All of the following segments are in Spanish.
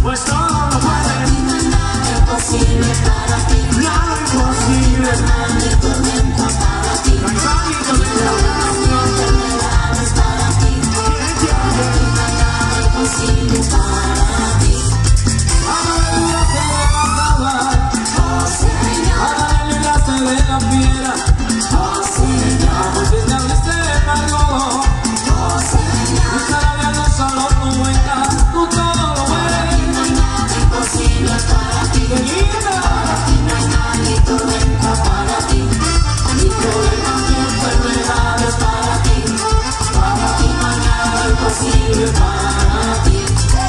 pues todo lo puedes. Nada imposible para ti. Nada imposible. No hay tormenta para ti. No hay mal ni tormenta. No hay enfermedades para ti. Nada imposible para ti. Aleluya se levantaba. Oh Señor. Aleluya se de la piedra. Oh Señor. Porque te abriste el mar rojo. Oh Señor. Usará de los solos tu vuelta. Tú todo lo puedes. No hay nada imposible para ti. ¡Qué linda! Para ti no hay mal ni tormenta para ti. Ni problemas ni enfermedades para ti. Para ti no hay nada imposible para ti.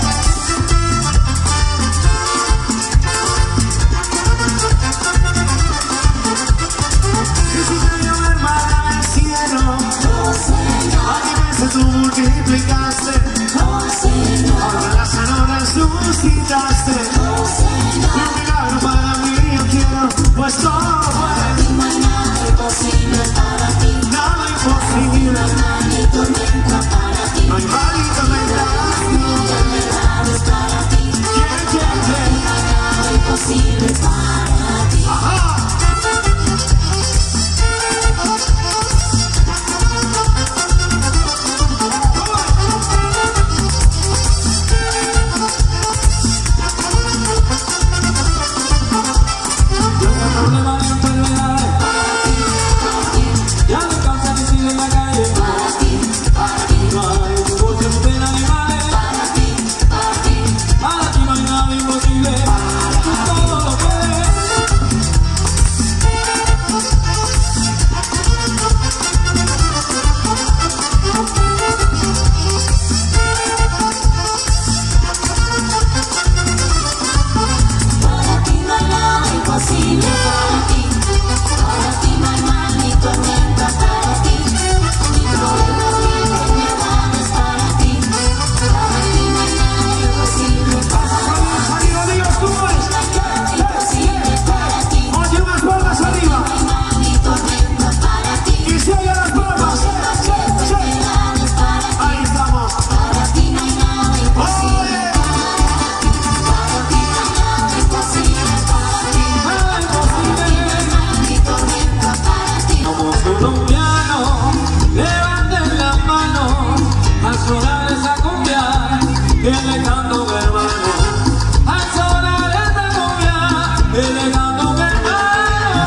Y si te dio el mar al cielo, Oh Señor. a 10 veces tú multiplicaste. Oh Señor. Ahora las anoras suscitaste. Oh Señor. Un milagro para mí yo quiero, pues todo lo puedes. No hay nada imposible para ti. Nada imposible. No hay mal ni tormenta para ti. No hay mal ni tormenta. Enfermedades para ti. No hay nada imposible para ti. Ajá. No hay problema ni enfermedades. Ya no cansa ni sigue en la calle. Para ti, para ti, No hay negocio de animales. para ti, para ti. Para ti no hay nada imposible. Tú todo lo puedes. Para ti no hay nada imposible para ti. Para ti no hay mal ni tormenta para ti. Ni problemas ni enfermedades para ti. Para ti no hay nada imposible para ti. Arriba, Dios, ¿cómo es? Nada imposible para ti. Oye, unas palmas arriba. No hay mal ni tormenta para ti. Y se oye las palmas. Enfermedades para ti. Ahí estamos. Para ti no hay nada imposible. Oye, Para ti no hay nada imposible para ti. nada imposible. Mal ni tormenta para ti. Como colombianos, levanten las manos al sonar esa cumbia que le canto mi hermano. Al sonar esa cumbia que le canto mi hermano.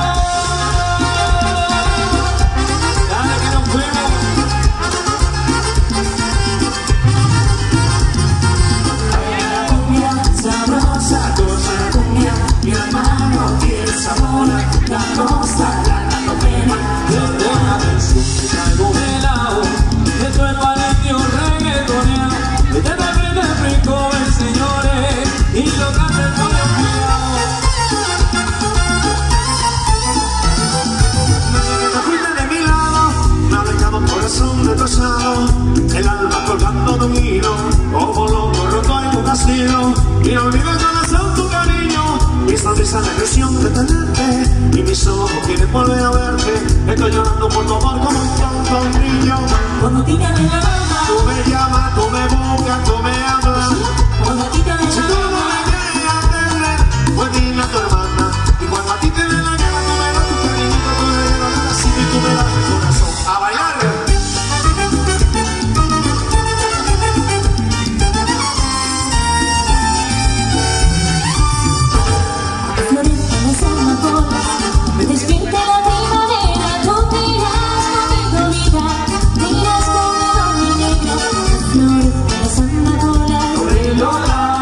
Dale que nos fuimos. Cumbia sabrosa, goza la cumbia, mi hermano y el sabor, la cosa, la pena. Deja de su algo pelado. Esto es palenqueo reggaetonero. Este te rico el señores y lo canten con el cuidado. Te fuiste de mi lado, me ha dejado un corazón destrozado, el alma colgando de un hilo, como loco roto en un castillo, y no olvido el corazón tu cariño, mi sonrisa la ilusión de tenerte, y mis ojos quieren volver a verte, estoy llorando por tu amor como un tonto brillo. Cuando a ti te den la gana, Tú me llamas, tú me buscas, tú me hablas, cuando a ti te den si la tú no gana, me quieres atender, pues dile a tu hermana, y cuando a ti te dé la gana, tú me das tu cariñito, tú me das la así y tú me das el corazón. ¡A bailar! florezcan las amapolas, me despierte la primavera, tú te irás conmigo, vida, te irás conmigo, mi negro. Florezcan las amapolas,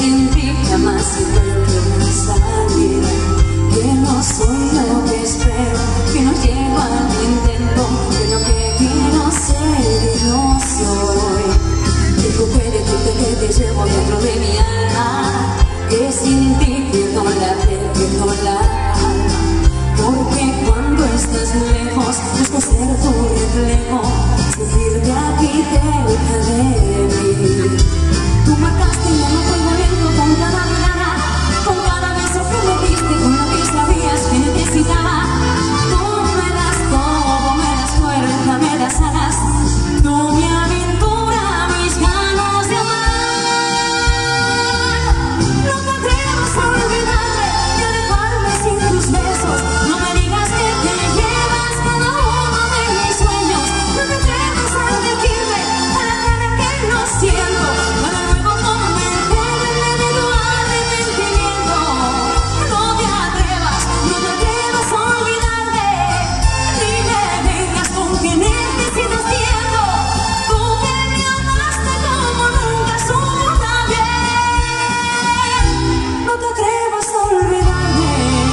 sin ti jamás encuentro salida, que no soy lo que espero, que no llego al intento, que lo que quiero ser y no soy. Digo que decirte que te llevo dentro de mi alma, que sin ti pierdo la alma, porque cuando estás lejos busco ser tu reflejo, sentirte aquí cerca de mí. Tú marcaste y ya no fui volviendo con cada mirada, con cada beso que me diste, con lo que sabías que necesitaba. Tú me das todo, me das fuerza, me das alas, tú mi aventura, mis ganas de amar. No te atrevas a olvidarme y a dejarme sin tus besos, no me digas que te llevas cada uno de mis sueños. No te atrevas a decirme a la cara que lo siento, para luego convencerme de tu arrepentimiento. No te atrevas a olvidarme, ni me vengas con que necesitas tiempo, tú que me amaste como nunca supo también. No te atrevas a olvidarme.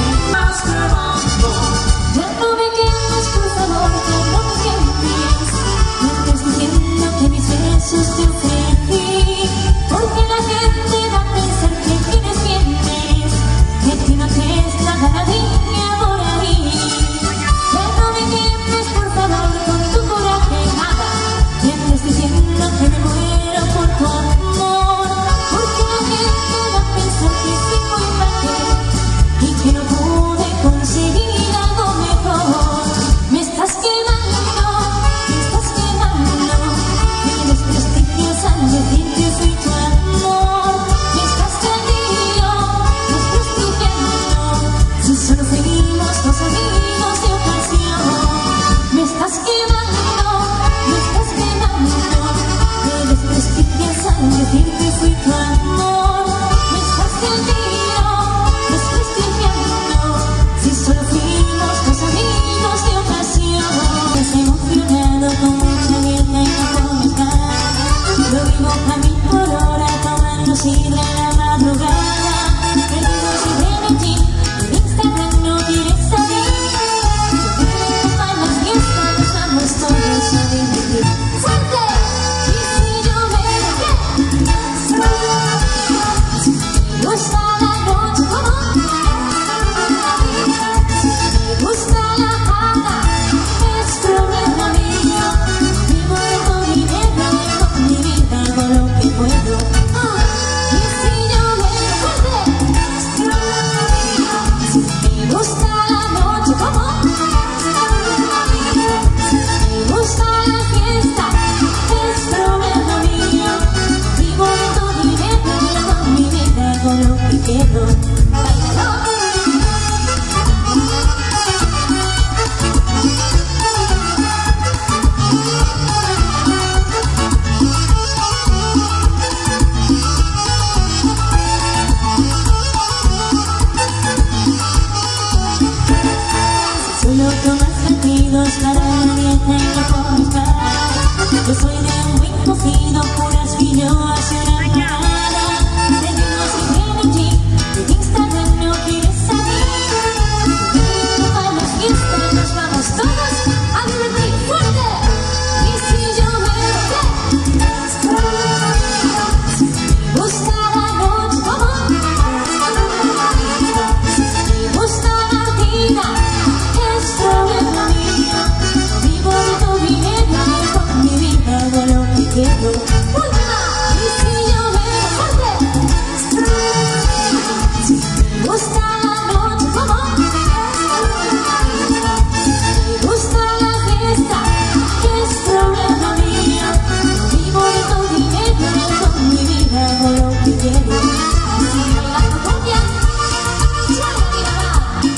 Ya no me quemes, por favor, que no me quemes. No estés diciendo que mis besos te ofrecí, porque la gente va a pensar que tienes bienes, que tú no tienes nada, la niña por ahí. Ya no me quemes, por favor, con tu coraje, nada. Ya estés diciendo que me muero por tu amor, porque la gente va a pensar que soy muy frágil y que no pude conseguir algo mejor. Me estás quemando, me desprestigias al decir que soy tu amor. Me estás desprestigiando, si solo fuimos dos amigos de ocasión. Me estás quemando, me desprestigias al decir que soy tu amor. Me estás desprestigiando, si solo fuimos dos amigos de ocasión. Estás emocionado con mucha mierda y no comes nada, lo vivo a mí por hora tomando sidra en la madrugada. Perdido sin ti, en Instagram no quieres salir, yo vivo a las fiestas, nos vamos todos a divertir. ¡Fuerte! Y si yo me gusta la noche, ¿cómo? Me gusta la pata, es problema mío. Vivo en tu dinero y con mi vida hago lo que puedo. Y si yo me gusta la noche, ¿cómo? Me gusta la fiesta, es problema mío. Vivo en tu dinero y con mi vida hago lo que quiero. Solo tomas latidos para la dieta y no comes paz. Yo soy de un buen cogido, puras pilloas y una empanada. Tenemos el energy, de Instagram no quieres salir. A las fiestas nos vamos todos a divertir. ¡Fuerte! Y si yo me gusta la noche, ¿cómo? Me gusta la vida, es problema mío. Vivo de tu dinero y con mi vida hago lo que quiero. ¡Última! Y si yo me me gusta la noche, ¿cómo? Me gusta la fiesta, es problema mío. Vivo de tu dinero y con mi vida hago lo que quiero. Y si bailando cumbia, suena mi mamá.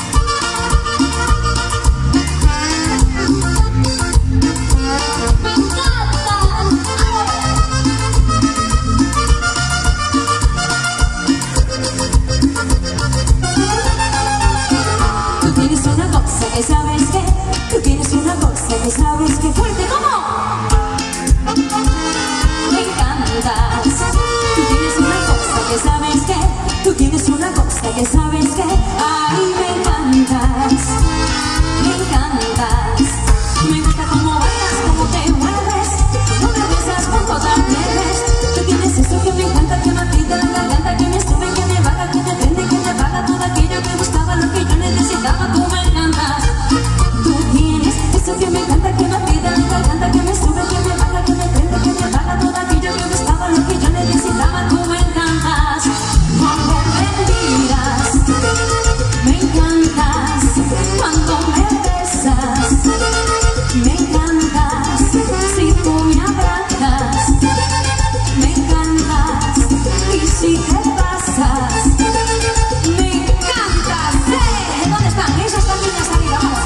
Me encanta. Tú tienes una cosa que sabes que, tú tienes una cosa que sabes que fuerte como. Me encantas. Tú tienes una cosa que sabes que que me encanta, que me aprieta la garganta, que me sube, que me baja, que me prende, que me apaga todo aquello que buscaba, lo que yo necesitaba. Tú me encantas, cuando me miras, me encantas, cuando me besas, me encantas, si tú me abrazas, me encantas, y si te pasas, me encantas. ¿Dónde están esas niñas arriba? Vamos,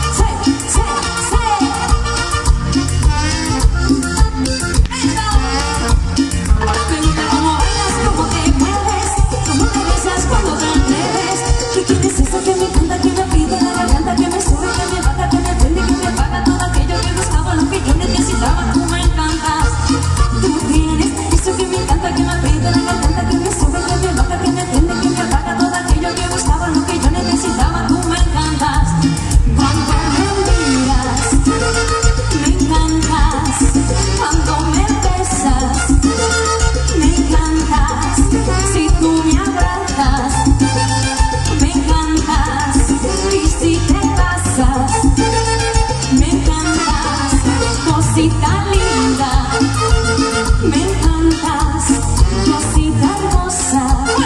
me gusta cómo bailas, cómo te mueves, cómo te besas cuando te atreves. ¿Qué quieres eso que me encanta, que me aprieta la garganta, que me sube, que me baja, que me prende, que me apaga todo aquello que buscaba, lo que yo necesitaba? Tú me encantas. Tú tienes eso que me encanta, que me aprieta la garganta, que me sube, que me baja, que me prende, que me apaga todo aquello que buscaba, lo que yo necesitaba. Tú me encantas. Cuando me miras, me encantas. Cuando me besas, me encantas. Si tú me abrazas, me encantas. Y si te pasas, me encantas. Cosita linda, me encantas. Cosita hermosa,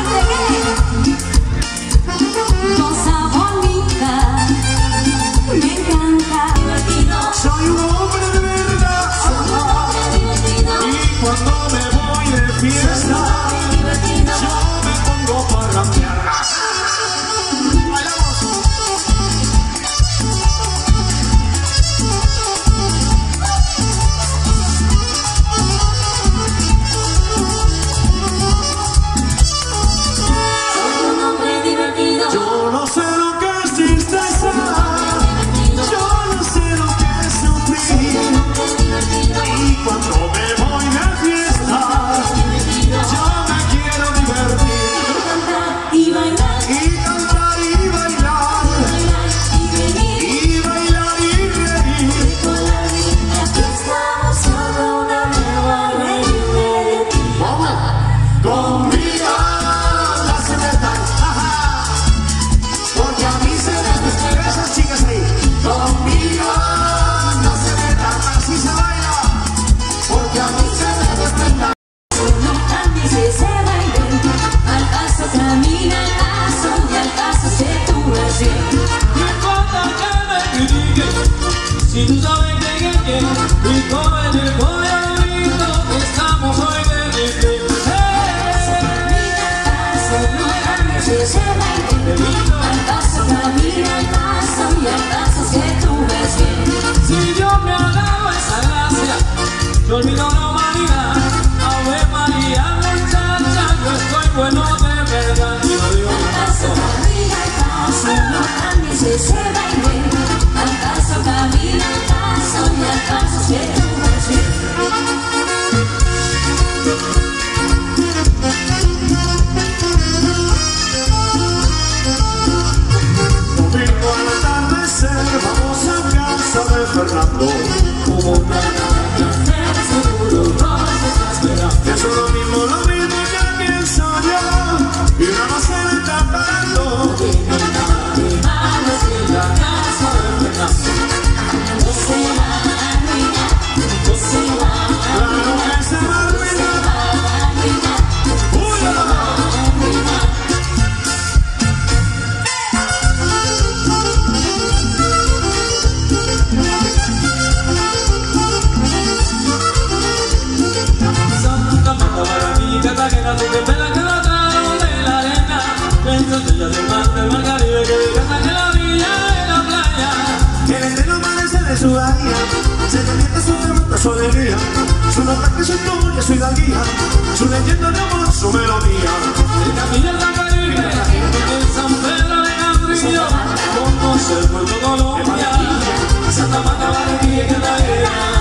cosa bonita, me encanta. Divertido, Soy un hombre de verdad. divertido, Y cuando me voy de fiesta, divertido. yo me pongo para cambiar. Bailamos. Soy un hombre divertido, Yo no sé lo que es tristeza. Yo no sé lo que es sufrir. Y cuando me voy de fiesta, yo me quiero divertir. cantar y bailar, Y cantar y bailar. y venir. Y bailar y reír. Aquí estamos, solo una nueva ley. Vamos. Con mi alma se me dan. Ajá. Porque a mí se me dan. Esas chicas ahí. Con mi alma se me dan. Así se baila. Porque a mí se me desprendan. Solo cambies ese baile, al paso camina el paso y al paso se tú así. No importa que me critiquen, si tú sabes que y con el favorito estamos hoy de Solo cambies ese baile, al paso camina el paso y al paso se tú así. Si Dios me ha dado esa gracia, yo olvido la humanidad. Ave María, muchacha, yo estoy bueno de verdad. Y lo digo Al paso camina el paso, no cambies ese baile, al paso camina el paso y al paso se tú así. Domingo al atardecer vamos a casa de Fernando. como seguro vas a esperar. Eso es lo mismo que pienso yo. Y una más se me está parando. Vamos en la casa de Fernando. No se va a arruinar, no se va a Claro que se va a arruinar. arruinar, Uy, la, la, la. arruinar. Santa Marta Maravilla, Cartagena, tú que pela que la trajo de la arena. Pienso que ya se mata el mar Caribe, que vive en la villa en la playa. El eterno amanece de su bahía. Se convierte su derrota, su alegría. Su ataque, su historia, su hidalguía. Su leyenda de amor, su melodía. El camino del Caribe, en San Pedro de Castrillo, conoce el puerto Colombia. Santa Marta Maravilla, Cartagena.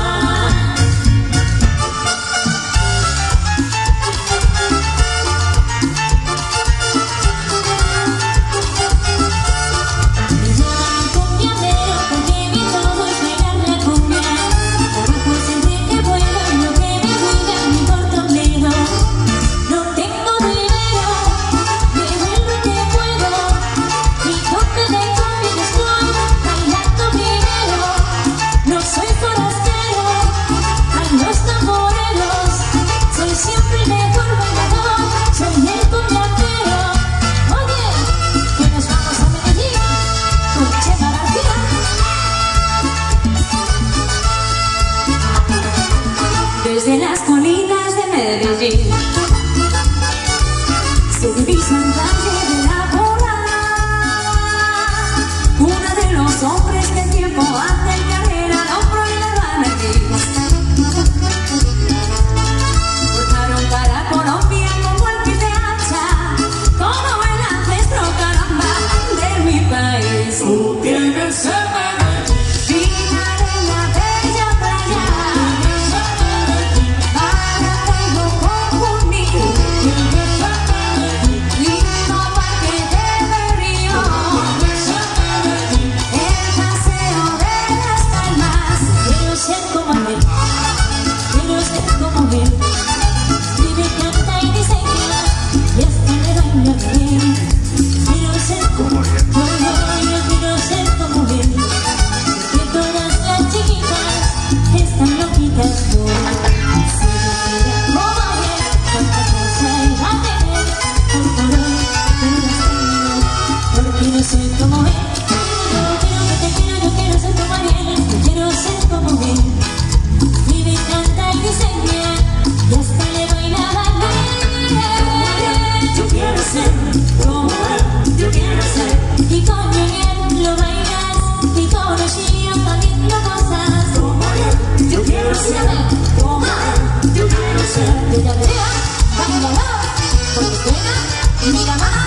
Sígueme, toma, yo quiero ser. Yo ya vea, bailala, cuando pega, mira más.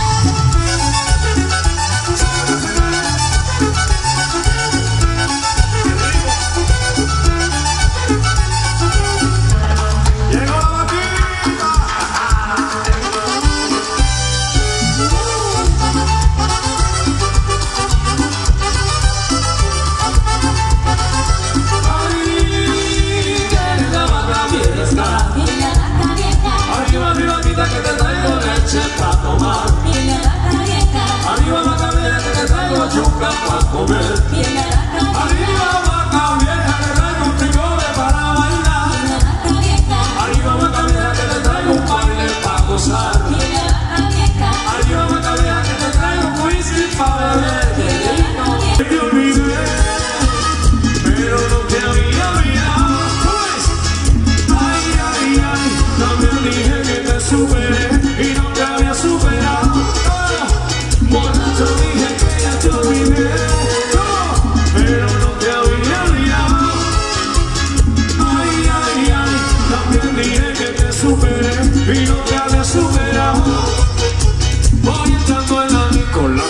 Y no te había superado. Voy entrando en la con la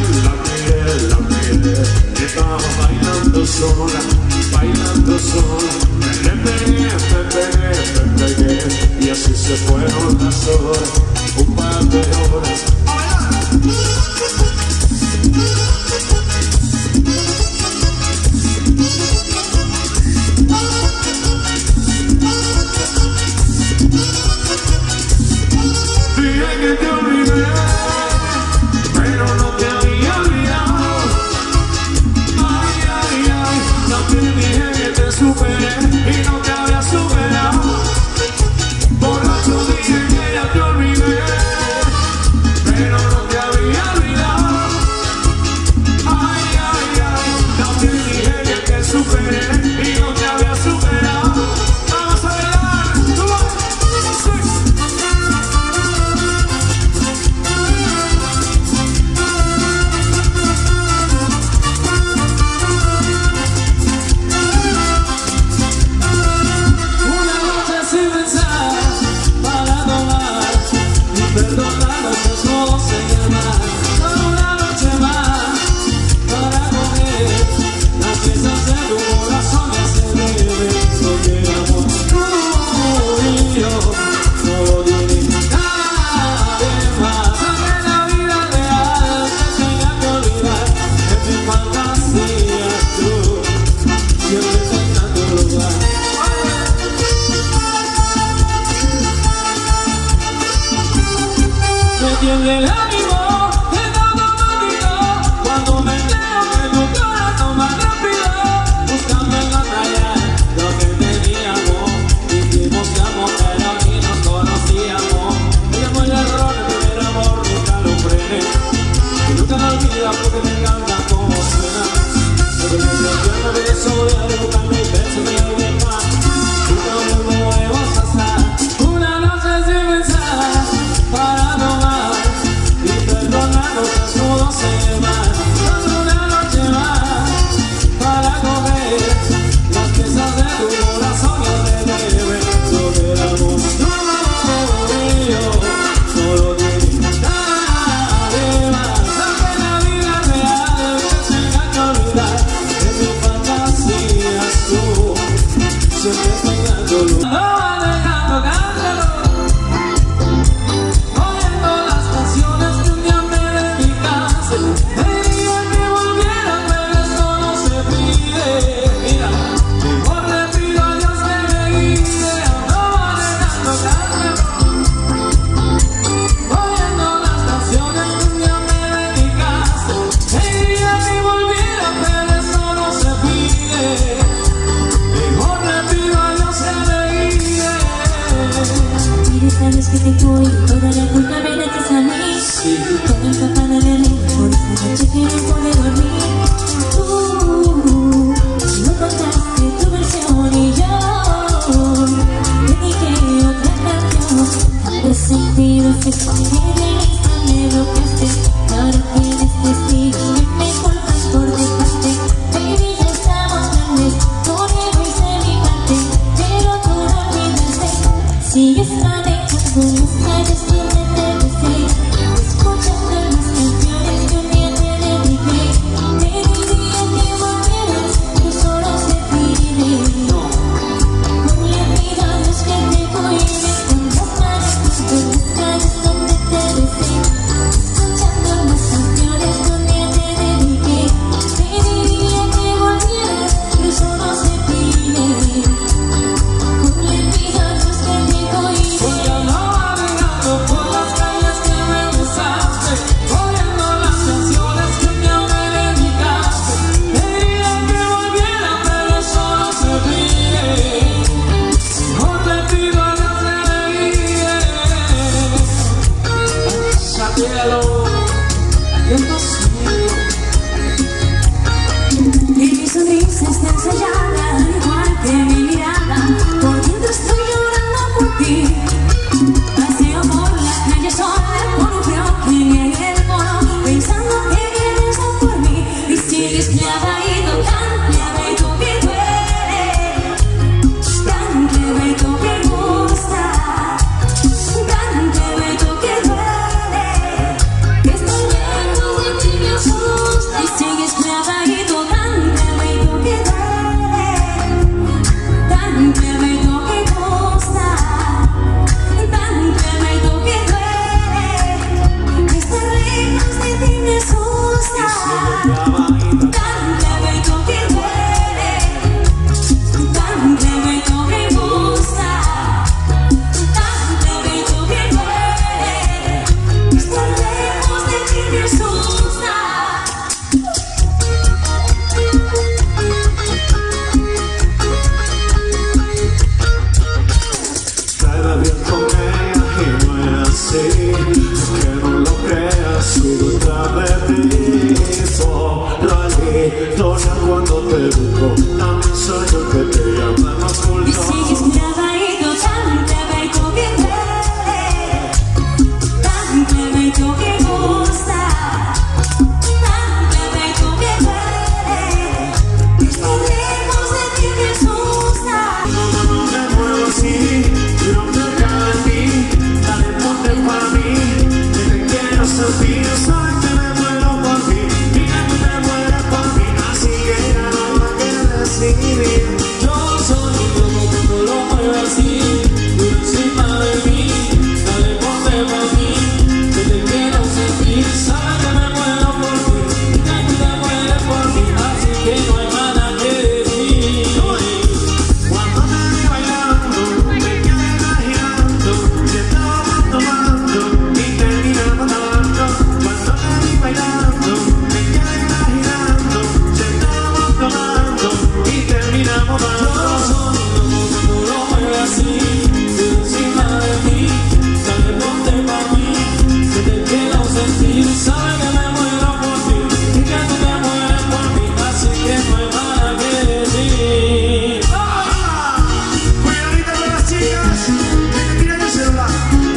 miré. Estaba bailando sola. Me pegué. Y así se fueron las horas, un par de horas. Dije que te olvidé, pero no te había olvidado. Ay, también dije que te superé y no te había superado. Borracho dije que ya te olvidé, pero no te había olvidado. Ay, también dije que te superé y no te había superado. Vamos a bailar, tú vas. Tiene el ánimo de todo bonito cuando me entero que tu corazón más rápido buscando en la playa lo que teníamos. Dijimos que amor era y nos conocíamos. Ella fue el error, el primer amor nunca lo frené y nunca me olvida porque me encanta como suena. Pero que yo me beso de buscarme y beso de alguien más. Nunca me muevo hasta una noche sin pensar para tomar. Desnudo se va, una noche más para coger las piezas de tu corazón y beber lo que éramos tú y yo. Solo tiene nadie más, aunque la vida real te tenga que olvidar de mis fantasías tú. Siempre pegando luz, no va dejando cántalo. Sabes que te fui, toda la culpa me la echas a mí. Con empapada de amor, esa noche que no pude dormir. No contaste tu versión y yo te dije otra canción. He sentido efecto que me bloqueaste. Ahora tienes testigos que me culpan por dejarte. Baby, ya estamos grandes, por eso hice mi parte. enamorado. Tú lo mueves así, encima de ti, dale ponte pa' mí, que te quiero sentir, sabes que me muero por ti, y que tú te mueres por mí, así que no hay nada que decir. Cuidadito con las chicas, que te tiran el celular.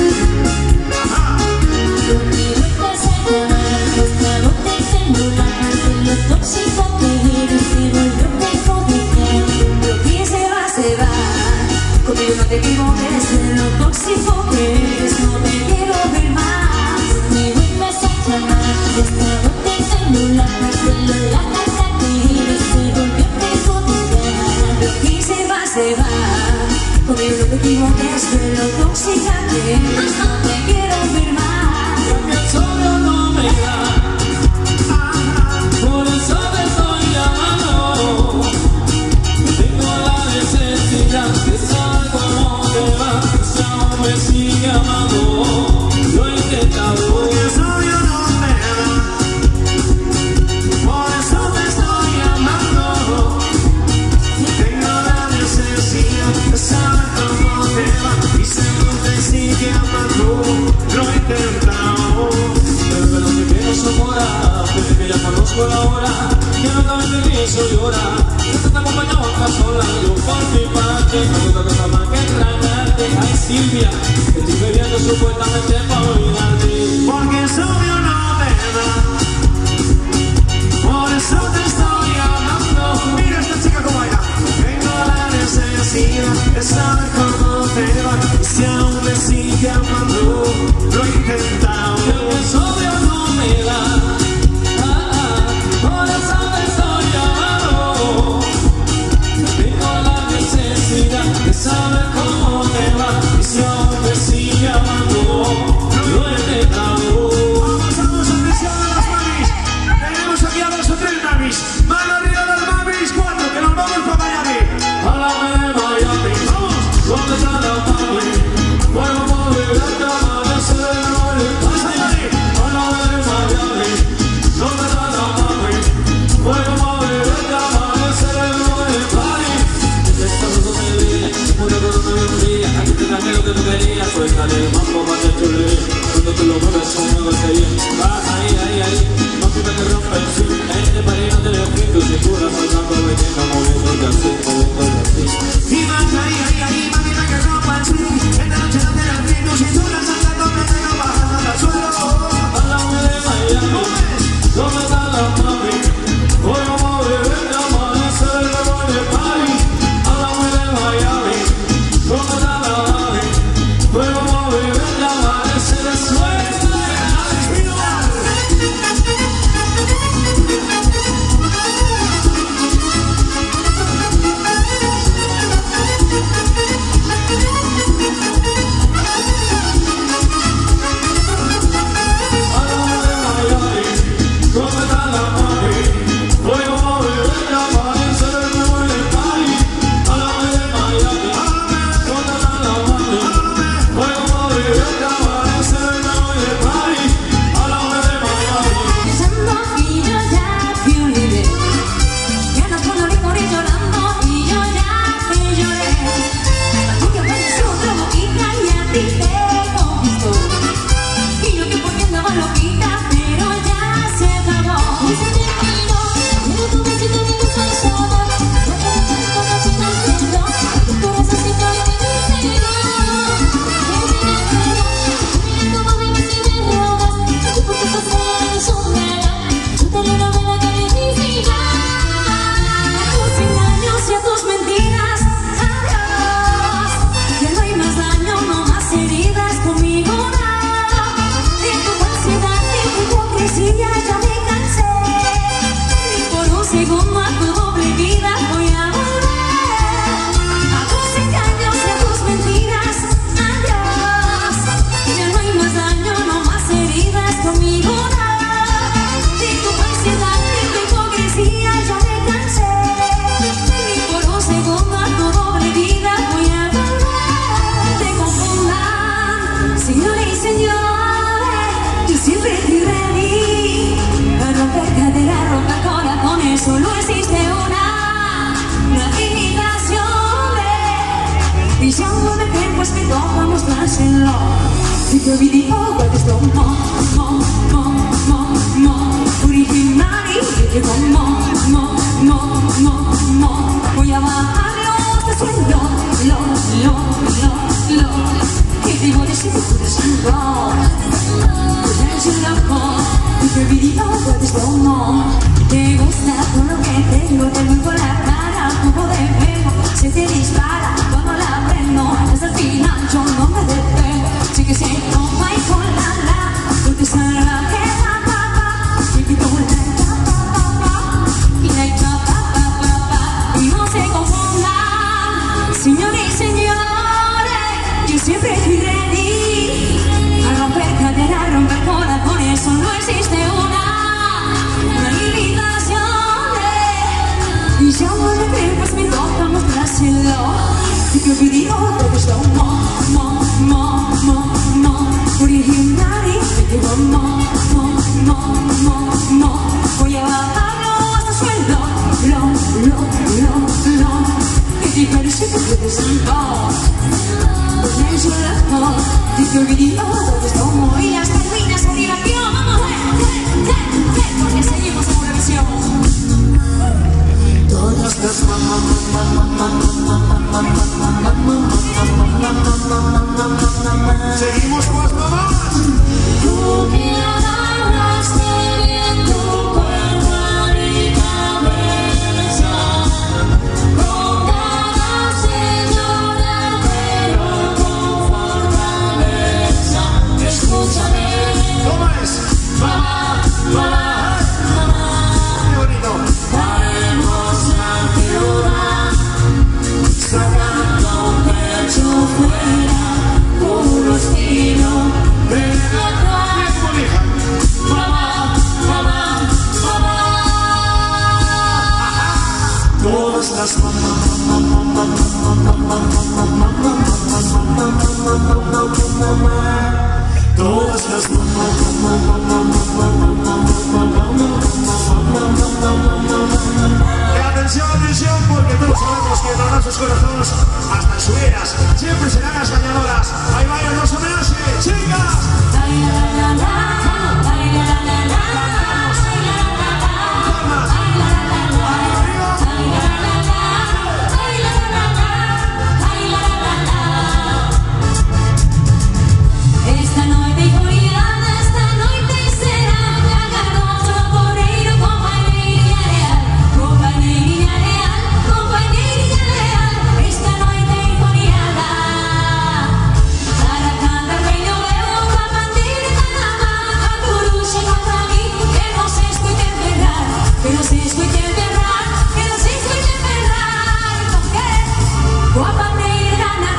Tóxico que eres, pero yo te jodí. Lo que se va, conmigo no te equivoques. De lo tóxico que eres, no te quiero ver más. Me vuelves a llamar, desde tu celular. De la carta que eres, pero yo te jodí. Lo que se va, conmigo no te equivoques. De lo tóxica que eres, no te quiero ver más. Porque el sol no me da. Por eso te estoy llamando. Tengo la necesidad de saber cómo te va. Si aún me sigue amando, lo he intentado. Porque el novio no me da. Por eso te estoy llamando. Tengo la necesidad de saber cómo te va. Y si aún me sigue amando, lo he intentado. Pero no te quiero soportar, desde que ya conozco la hora, que no te pienso llorar, que te acompañado acá sola, yo por mi parte, no hay otra cosa más que extrañarte. Ay Silvia, que estoy bebiendo supuestamente para olvidarte. Porque el novio no me da. Por eso te estoy llamando. Mira esta chica como baila. Tengo la necesidad de saber cómo te va. Y si aún me sigue amando, lo he intentado. Que el sobrio no me da. Por eso te estoy llamando. Tengo la necesidad de saber cómo te va. Y si aún me sigue amando, lo he intentado. Vamos, atención a las mamis. Tenemos aquí a 2 o 3 mamis. Mano arriba de las mamis, 4, que nos vamos para Miami. Háblame de Miami, Vamos. ¿dónde está la mami? Bueno, mover hasta amanecer, placerlo. Si te olvidé, puedes tomar, original y te digo, voy a bajarlo hasta suelo, que te voy a decir que puedes andar, puedes loco, si te olvidé, puedes tomar, te gusta todo lo que tengo, te vuelvo la cara, como de fuego, se te dispara cuando la prendo, hasta el final yo no me detengo, sé que se toma y con la, porque salga que y no se confundan, señores y señores, yo siempre fui ready a romper caderas, romper corazones, solo existe una limitación, y ya no me creo, pues me toca mostrárselo, y te olvidé, debes lo original y te digo voy a bajarlo hasta sueldo, que te parece que puedes andar, pues yo loco, y te olvidé, debes lo y las terminas arriba, tío, vamos, porque seguimos en una visión. Todas las seguimos con las mamás. Tú que agarraste bien tu cuerpo y cabeza, con ganas de llorar pero con fortaleza. Escúchame, ¿Cómo es? mamá, Qué bonito. traemos la ciudad, sacando pecho fuera, puro estilo. Todas las todas las atención, atención, porque todos sabemos que darán sus corazones hasta sus veras. Siempre serán las ganadoras. Ahí vayan los homenajes, chicas. Esta noite coreana, esta noite será agarroso porreiro, companheirinha leal, esta noite coreana, para cantar bem eu levo com a bandeira na mão, a coruja contra mim, que não se escute berrar, que não se escute berrar, que não se escute berrar, porque com a bandeira na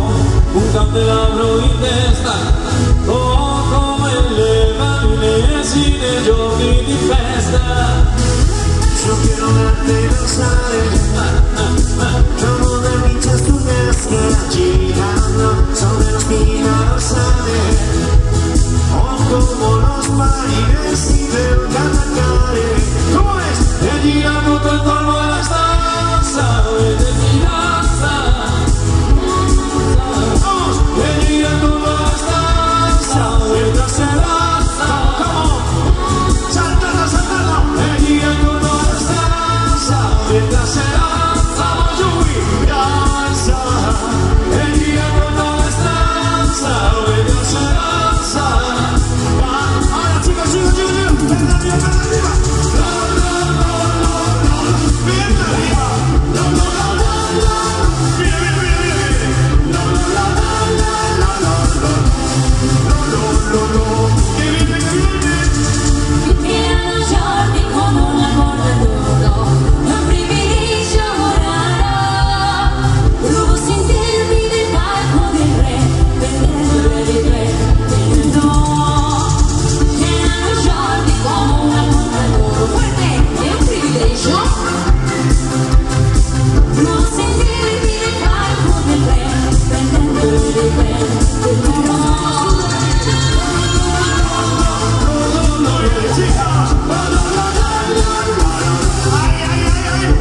un candelabro y testa, o come le marinese cine, giochi di festa. Yo quiero verte y lo sabes. Como de dichas turbias que girando sobre los pinos, ¿sabes? O como los marines y del Canacare. ¿Cómo es? E girano attorno alla stanza, vede fidanza. Vamos. E girano attorno alla stanza, vede speranza. ¿Cómo? Saltando, saltando. E girano attorno alla stanza, vede speranza. Giù, piazza. E girano attorno alla stanza, vede speranza. Ahora chicos, chicos, chicos, chicos. Ven arriba, ven arriba. Ven arriba. Mira, mira, mira, mira, mira. Que viene. Erano giorni come una corda d'oro, un privilegio morale. Volevo sentirmi nel palco del re, vedendo di te, vedendo. Erano giorni come una corda d'oro, per me è un privilegio. Volevo sentirmi nel palco del re, vedendo di te, vedendo. Chicos. Ay, ay, ay, ay.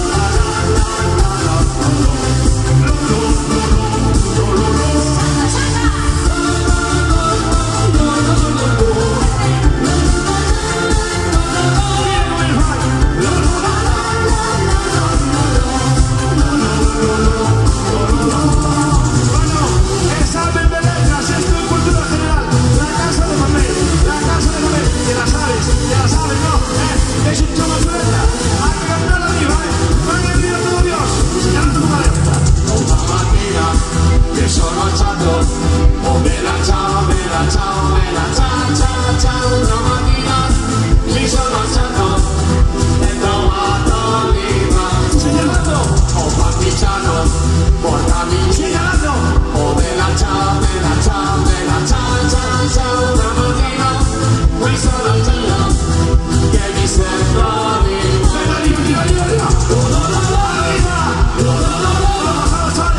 Bueno, examen de letras, esto es cultura general. La casa de papel, que la sabes, ¿no? Es un chama suelta. Hay que cantar arriba, Van arriba todo Dios. Señalando tu cabeza. Una mattina che sono alzato, oh bella ciao, bella ciao, bella ciao, ciao, ciao. Una mattina mi sono alzato e trovato l'Iva. Señalando, Oh partigiano, portami via. señalando. Oh bella ciao, bella ciao, bella ciao, ciao, ciao. Una mattina mi sono alzato che mi sento vivo. Ven arriba, arriba, arriba, arriba. Arriba. Vamos, vamos, vale.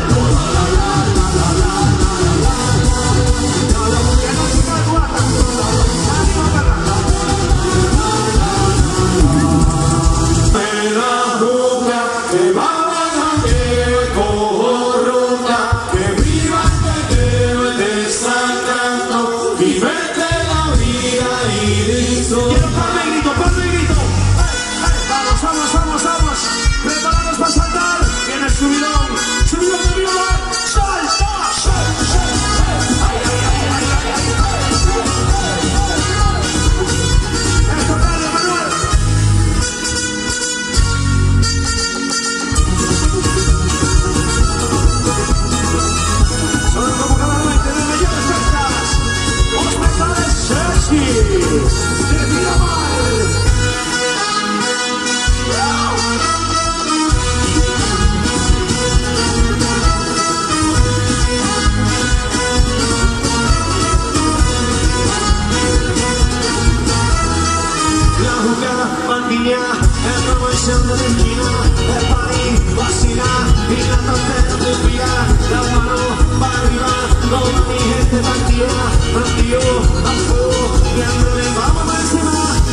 Que no se cae guata. Arriba, perra. Bella ruga che va a corrupta, che viva il Dio del santo, vivete la vida y disfruta. Quiero palme y grito, palme y grito. Vamos, vamos, vamos, vamos. Preparados para saltar. Viene el subidón. Subidón de violón. Salta, salta, ay, ay, ay, ay, ay, ay. Esto dale, Manuel. Son como cada noche de mayores fiestas. Hospitales sexy. De Miramar. La jugada pandilla, el promoción de la esquina, el party, vacilar, y la tontería de pillar, la mano para arriba, toda mi gente partida, partido, al fuego, y ándale, vamos para encima.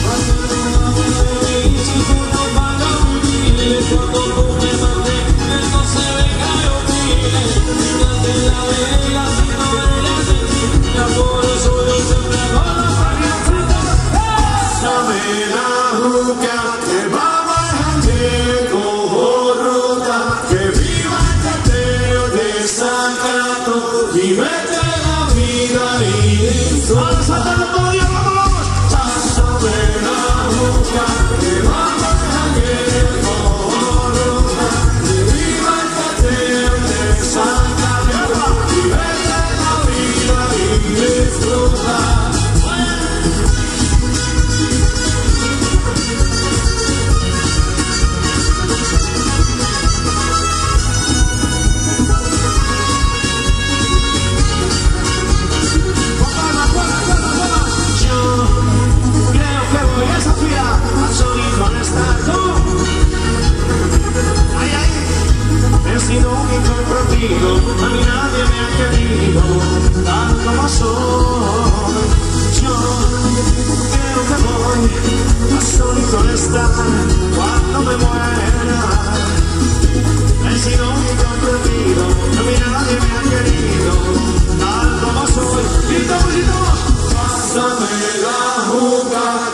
Y si tú no vas a vivir, cuando tú me mandes, entonces venga y opine. Fíjate la vela, si no eres de ti, ya por eso yo siempre hago la página. Dame la juca que va a gente corrupta, que viva el teteo de santo, vivete la vida y disfruta. Vamos saltando todo Dios, vamos, vamos. Dame la juca que va a gente corrupta, que viva el teteo de santo, vivete la vida y disfruta. Palmas, palmas, palmas, palmas. Yo me la juca.